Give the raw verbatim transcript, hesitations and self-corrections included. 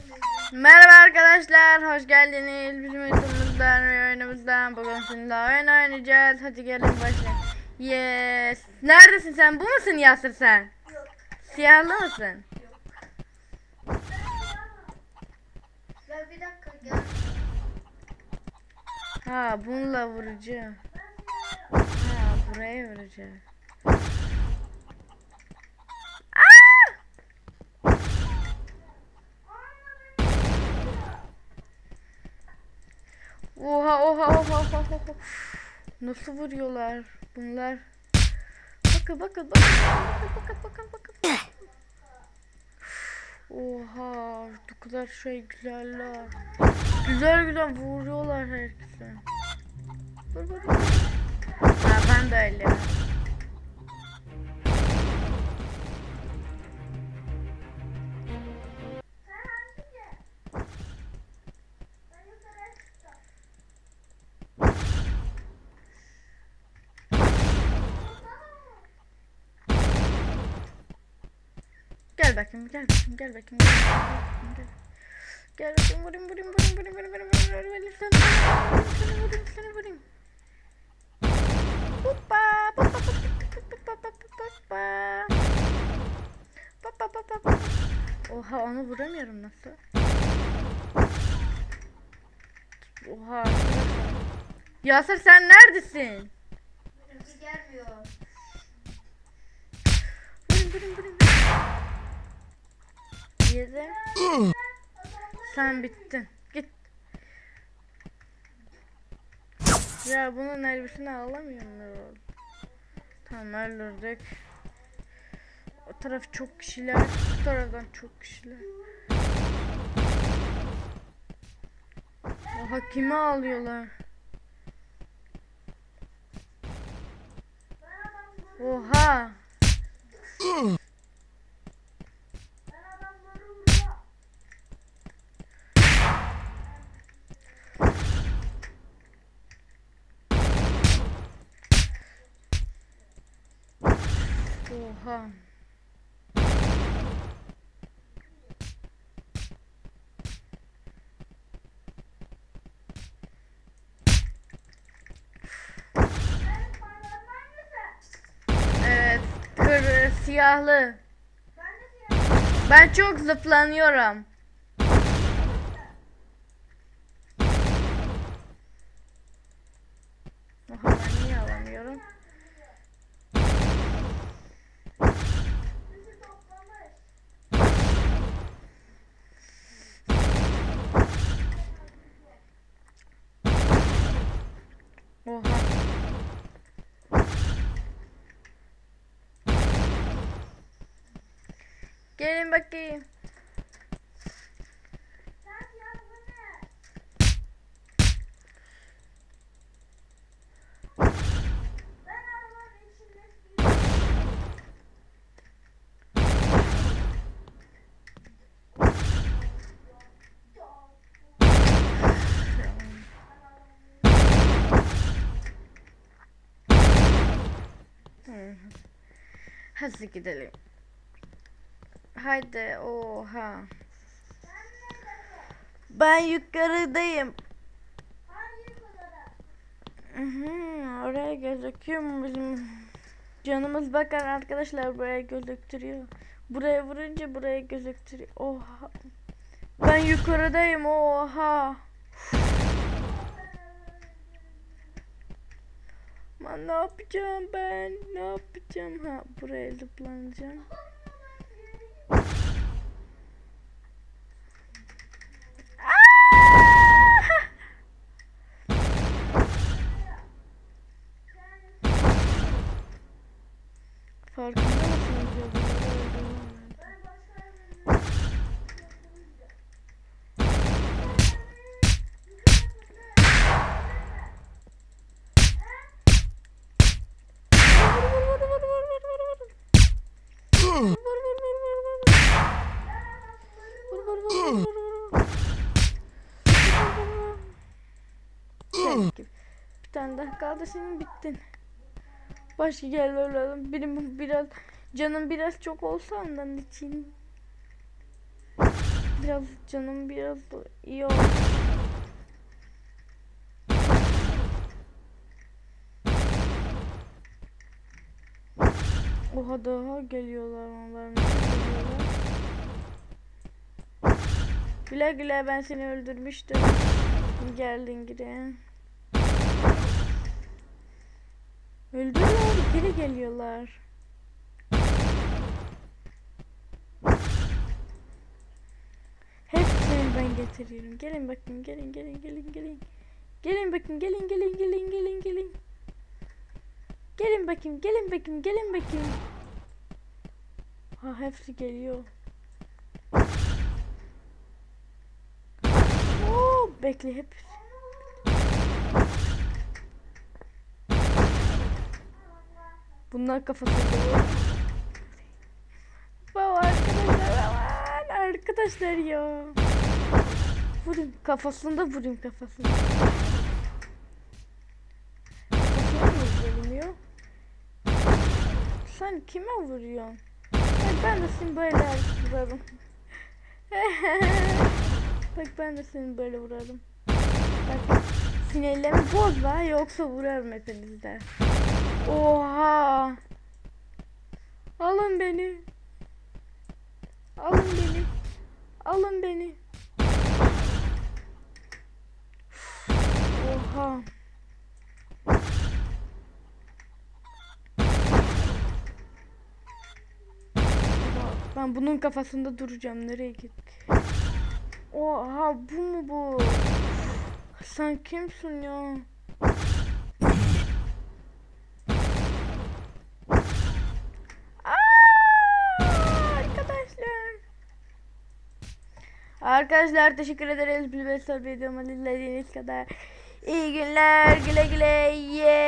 Merhaba arkadaşlar, hoş geldiniz bizim YouTube'umuzdan ve oyunumuzdan. Bugün sizinle oyun oynayacağız. Hadi gelin başlayalım. Yes. Neredesin sen? Bu musun Yasir sen? Yok. Siyahlı mısın? Yok. Ya bir dakika gel. Ha, bununla vuracağım. Ha, buraya vuracağım. Oha oha oha oha oha. Nasıl vuruyorlar bunlar? Bakın bakın bakın bakın bakın bakın bakın. Oha, bu kadar şey güzeller. Güzel güzel vuruyorlar herkese. Vur vur vur. Ha, ben de öyle. Gel bakayım, gel bakayım, gel bakayım, gel bakayım, gel. Gel bakayım, vurayım, vurayım, vurayım, vurayım, vurayım, vurayım, vurayım, vurayım, seni vurayım, seni vurayım. Hoppa, hoppa, hoppa, hoppa, hoppa. Hoppa, hoppa, hoppa. Oha, onu vuramıyorum nasıl? Oha. Yasir sen neredesin? Benimki gelmiyor. Vurayım, vurayım, vurayım. Yedim. Sen bittin. Git. Ya bunun elbisini alamıyor muyum? Tamam, öldürdük. O taraf çok kişiler. Bu taraftan çok kişiler. Oha, kimi alıyorlar? Oha. Oha. Evet, kır siyahlı. Ben çok zıplanıyorum. Oha, ben niye alamıyorum? Oha. Gelin bakayım. Hı. Hadi gidelim. Haydi, oha. Ben yukarıdayım. Hı hı, oraya gözüküyor mu bizim canımız? Bakın arkadaşlar, buraya gözüktürüyor. Buraya vurunca buraya gözüktürüyor. Oha. Ben yukarıdayım, oha. Man, ne yapacağım ben? Ne yapacağım? Ha, buraya zıplanacağım. Farkında mısınız ya? Bunları öldürmem lazım. Vur, vur, vur, vur, vur, vur, vur. Vur, vur, vur, vur, vur, vur. Vur, vur, vur, vur, vur, vur. Vur, vur, vur. Bir tane daha kaldı, senin bittin. Başka gel ölelim. Benim biraz canım biraz çok olsa ondan için. biraz canım biraz iyi oldu. Oha daha geliyorlar onlar. Nasıl geliyorlar? Güle güle, ben seni öldürmüştüm. Geldin geri. Öldürüyor, geri geliyorlar. Hepsini ben getiriyorum. Gelin bakın, gelin gelin gelin gelin. Gelin bakın, gelin gelin gelin gelin gelin. Gelin bakayım, gelin bakayım, gelin bakayım. Ha, hepsi geliyor. Oo, bekle hep. Bunlar kafasında. Baba arkadaşlar, aman arkadaşlar ya. Vurayım kafasında, vurayım kafasında. Kafasına mı vurulmuyor? Sen kime vuruyorsun? Bak ben de seni böyle vurarım. Bak ben de seni böyle vurarım. Bak sinirlerimi bozma, yoksa vurarım hepinizde. Oha! Alın beni. Alın beni. Alın beni. Oha. Ben bunun kafasında duracağım. Nereye git? Oha, bu mu bu? Sen kimsin ya? Arkadaşlar. Arkadaşlar teşekkür ederiz. Bir videomu izlediğiniz kadar. İyi günler. Güle güle. Yeah.